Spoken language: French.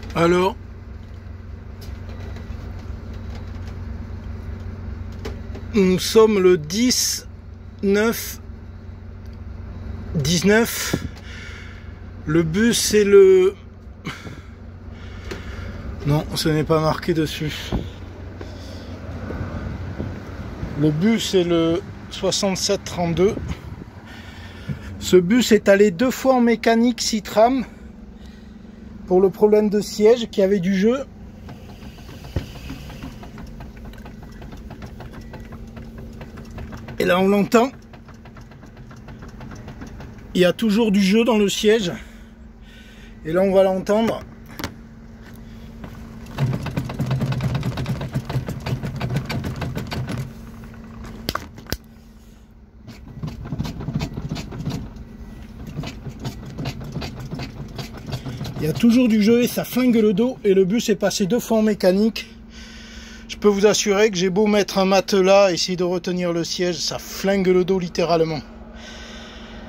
Alors, nous sommes le 19. Le bus c'est le... Non, ce n'est pas marqué dessus. Le bus est le 6732. Ce bus est allé 2 fois en mécanique Citram pour le problème de siège qui avait du jeu. Et là on l'entend. Il y a toujours du jeu dans le siège. Et là on va l'entendre. Il y a toujours du jeu et ça flingue le dos, et le bus est passé 2 fois en mécanique. Je peux vous assurer que j'ai beau mettre un matelas, essayer de retenir le siège, ça flingue le dos littéralement.